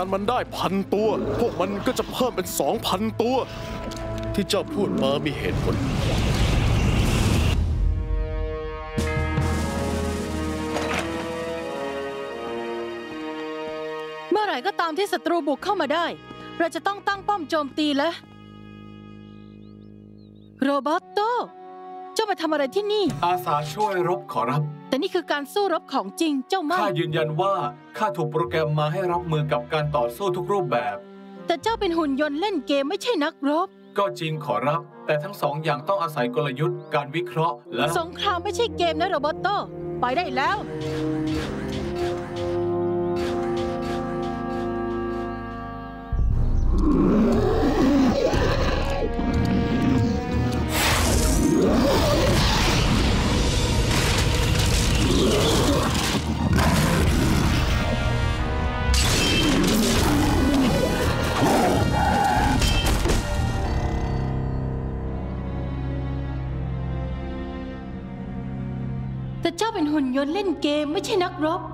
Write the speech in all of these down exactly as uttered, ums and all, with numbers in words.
านมันได้พันตัวพวกมันก็จะเพิ่มเป็นสองพันตัวที่เจ้าพูดมามีเหตุผลเมื่อไหร่ก็ตามที่ศัตรูบุกเข้ามาได้เราจะต้องตั้งป้อมโจมตีแล้วโรบอตโตเจ้ามาทำอะไรที่นี่อาสาช่วยรบขอรับแต่นี่คือการสู้รบของจริงเจ้าไม่ข้ายืนยันว่าข้าถูกโปรแกรมมาให้รับมือกับการต่อสู้ทุกรูปแบบแต่เจ้าเป็นหุ่นยนต์เล่นเกมไม่ใช่นักรบก็จริงขอรับแต่ทั้งสองอย่างต้องอาศัยกลยุทธ์การวิเคราะห์และสงครามไม่ใช่เกมนะโรบอตโตไปได้แล้วแต่เจ้าเป็นหุ่นยนต์เล่นเกมไม่ใช่นักรบ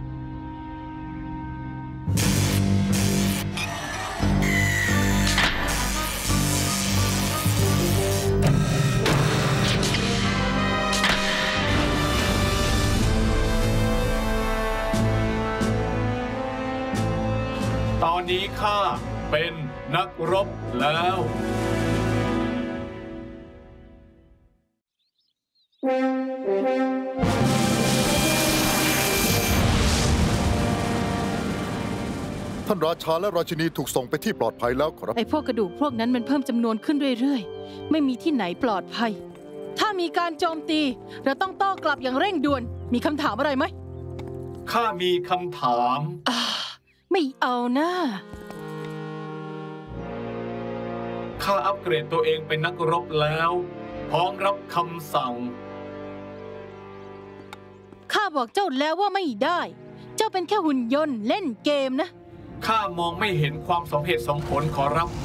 ตอนนี้ข้าเป็นนักรบแล้วท่านราชาและราชินีถูกส่งไปที่ปลอดภัยแล้วขอรับไอ้พวกกระดูกพวกนั้นมันเพิ่มจำนวนขึ้นเรื่อยๆไม่มีที่ไหนปลอดภัยถ้ามีการโจมตีเราต้องโต้กลับอย่างเร่งด่วนมีคำถามอะไรไหมข้ามีคำถามอ่าไม่เอานะข้าอัปเกรดตัวเองเป็นนักรบแล้วพร้อมรับคำสั่งข้าบอกเจ้าแล้วว่าไม่ได้เจ้าเป็นแค่หุ่นยนต์เล่นเกมนะข้ามองไม่เห็นความสมเหตุสมผลขอรับ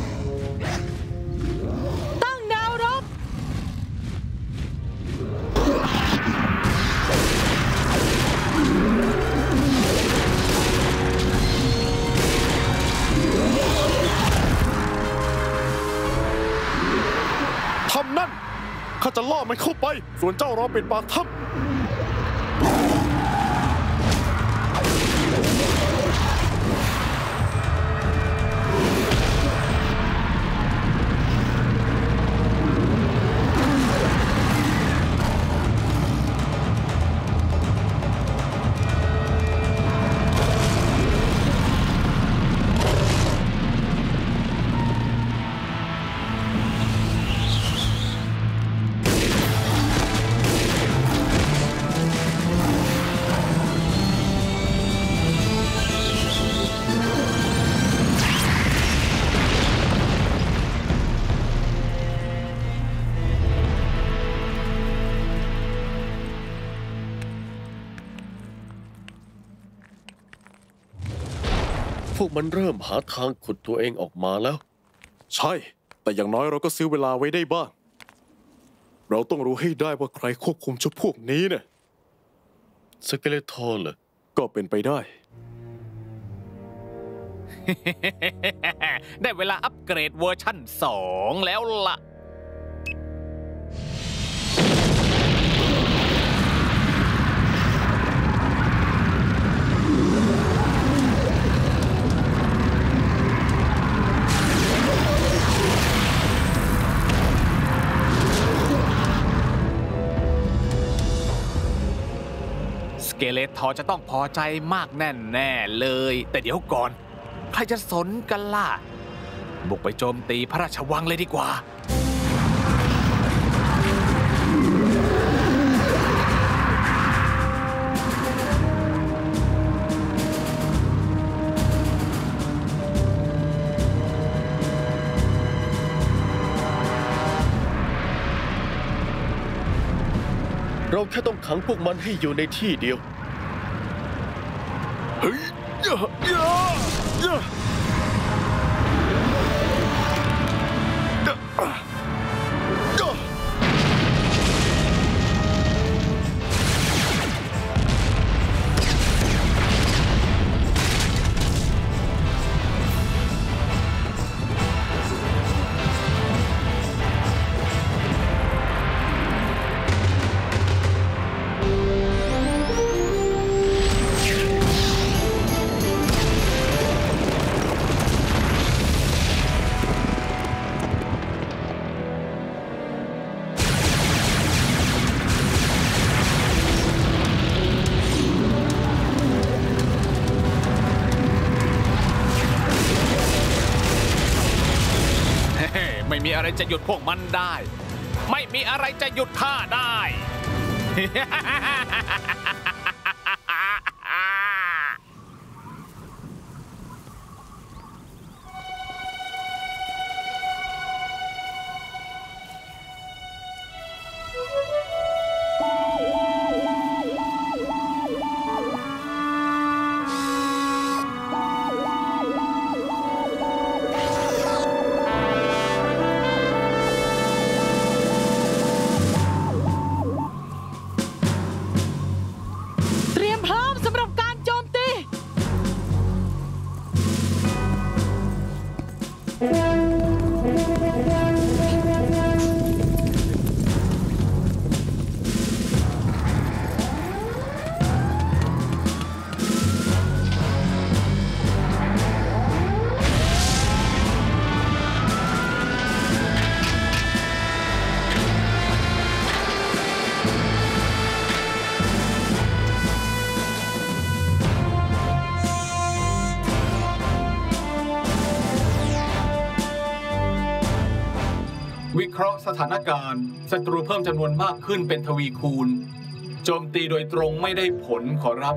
ตั้งแนวรบทำนั่นข้าจะล่อมันเข้าไปส่วนเจ้ารอปิดปากถ้ำพวกมันเริ่มหาทางขุดตัวเองออกมาแล้วใช่แต่อย่างน้อยเราก็ซื้อเวลาไว้ได้บ้างเราต้องรู้ให้ได้ว่าใครควบคุมเจ้าพวกนี้เนี่ยสเกเลทอนเหรอก็เป็นไปได้ได้เวลาอัปเกรดเวอร์ชั่นสองแล้วล่ะสเกเลทอร์จะต้องพอใจมากแน่ๆเลยแต่เดี๋ยวก่อนใครจะสนกันล่ะบุกไปโจมตีพระราชวังเลยดีกว่าเราแค่ต้องขังพวกมันให้อยู่ในที่เดียวเฮ้ยยะยะยะไม่มีอะไรจะหยุดพวกมันได้ ไม่มีอะไรจะหยุดข้าได้เตรียมพร้อมสำหรับการโจมตีวิเคราะห์สถานการณ์ศัตรูเพิ่มจำนวนมากขึ้นเป็นทวีคูณ โจมตีโดยตรงไม่ได้ผลขอรับ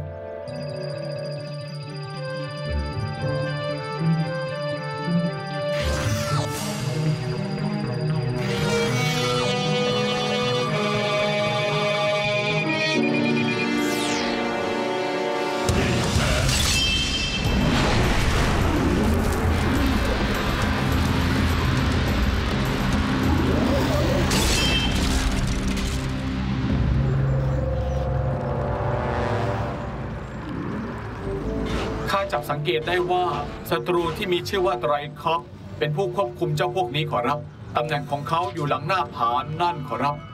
ข้าจับสังเกตได้ว่าศัตรูที่มีชื่อว่าไตรคอปเป็นผู้ควบคุมเจ้าพวกนี้ขอรับ ตำแหน่งของเขาอยู่หลังหน้าผานั่นขอรับ